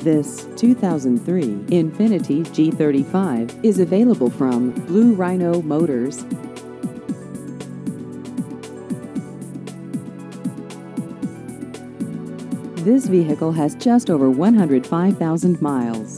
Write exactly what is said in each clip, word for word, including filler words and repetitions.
This two thousand three Infiniti G thirty-five is available from Blue Rhino Motors. This vehicle has just over one hundred five thousand miles.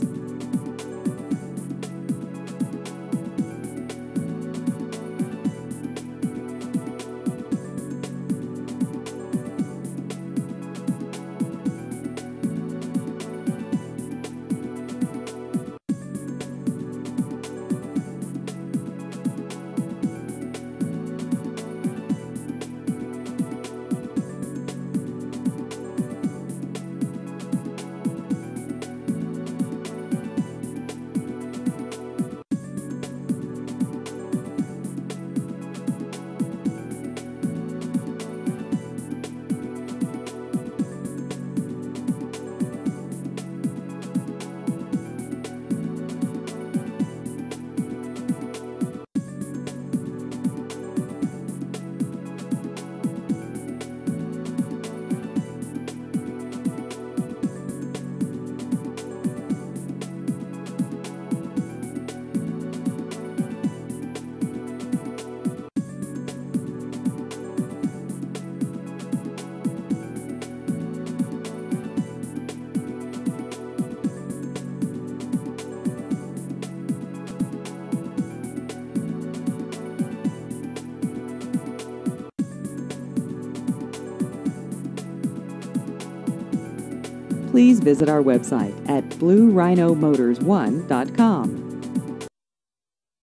Please visit our website at blue rhino motors one dot com.